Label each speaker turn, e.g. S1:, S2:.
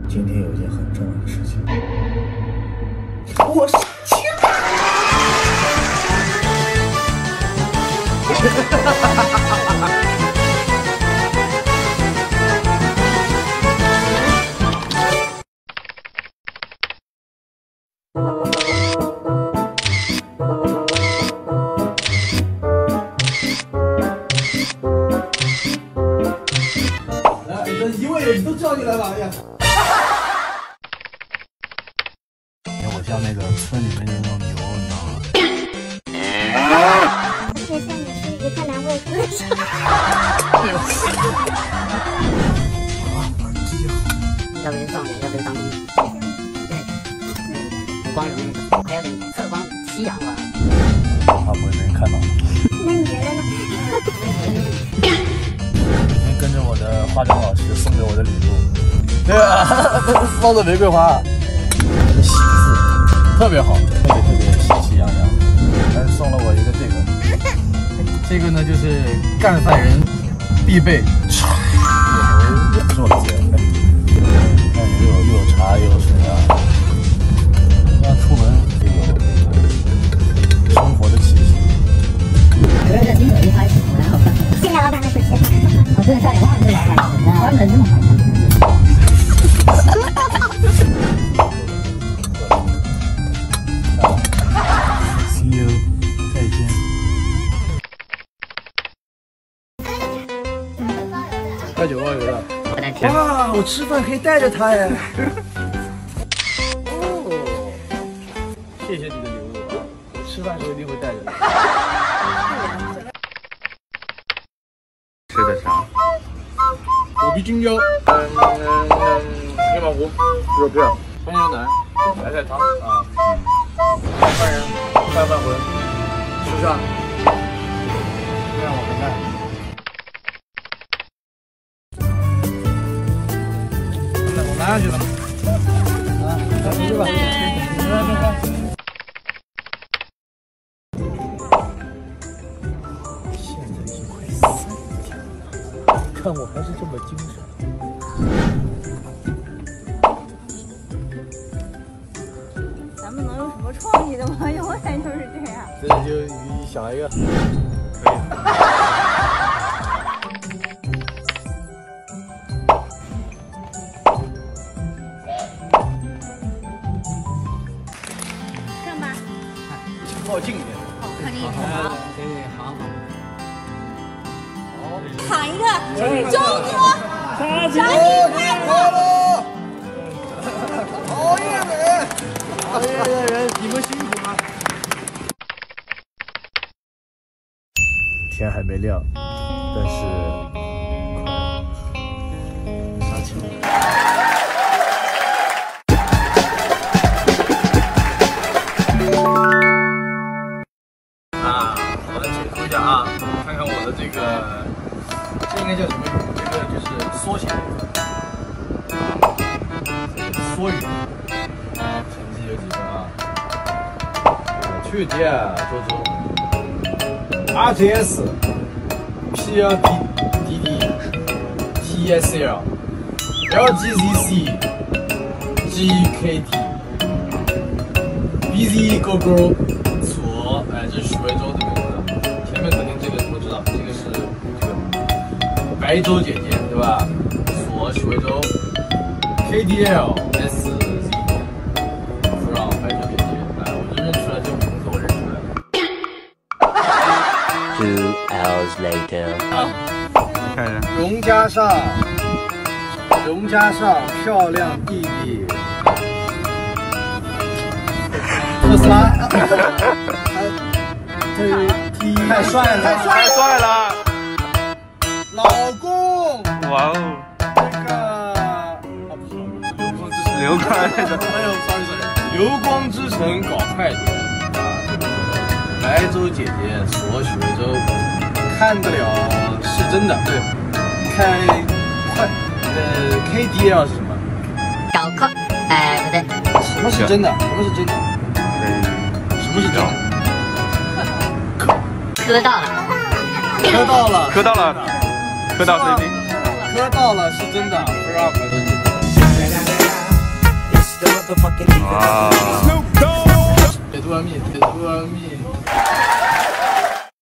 S1: 今天有一件很重要的事情，
S2: 我生气了。
S1: 来，你这一位都叫你来了，哎呀！我像那个村里面那种牛，你知道吗？
S3: 而且像你是一个太难过的事。
S4: 要不就状元，要不就当兵。对，光荣那个，还要得侧光夕阳吧。
S1: 怕不会被人看到。
S3: 那你觉得呢？
S1: 每天跟着我的化妆老师送给我的礼物，对啊，包的玫瑰花，喜字特别好，特别喜气洋洋。还送了我一个这个呢就是干饭人必备，这是我的姐，看又有茶又有水啊，这样出门就有生活的气息。
S4: 我觉得这金手一开始蛮好看。
S3: 现在老板的手机。
S4: 我真的差点忘了这老板了，关门这么好看。
S1: See you， 再见。带酒包邮的。哇，我吃饭可以带着它耶。哦，谢谢你的礼物啊！我吃饭时候一定会带着的。
S5: 吃的啥？
S1: 火皮青椒，黑马湖，肉片，酸牛腩，白菜汤啊，拌饭人，拌饭魂，吃上，让我们看。我拿上去了，啊，快回去吧，现在已经快3点了，看我还是这么精神。
S6: 咱们能有什么创意的吗？永远就是这样。
S1: 这就你想一个，可以。
S6: 上吧。
S1: 靠近一点。
S6: 好，靠近一点。
S4: 好。
S6: 喊一个，周哥，
S1: 杀
S6: 杀鸡快乐！
S1: 熬夜的人，熬夜的人，你们辛苦了。天还没亮，但是快杀青了。啊，我来解读一下啊，看看我的这个，这应该叫什么语？这个就是缩写。缩语，成绩有几分啊？去届周周 ，RTS、PLDD、TSL、LGZC、GKT、BZ 勾勾、左，哎，这是许魏洲的名字，前面肯定这个我知道，这个是这个白州姐姐对吧？左许魏洲。KDL SZ， 不让白酒姐姐，哎，我就认出来这个名字，我认出来了。
S7: 2 hours later，
S5: 看一下，
S1: 荣家上漂亮弟弟，特斯拉，太帅了，
S5: 太帅了，
S1: 老公，
S5: 哇哦，流光那个，
S1: 流光之城搞快点啊！白州姐姐所许魏洲，看得了是真的，对，开快KDL 是什么？
S4: 搞快，哎，不对，
S1: 什么是真的？什么是真的？什么是真的？
S4: 磕到了，
S1: 磕到了，
S5: 磕到了，磕到 CP，
S1: 磕到了是真的，不让我们
S5: 啊。
S1: 别多蜜，别多蜜。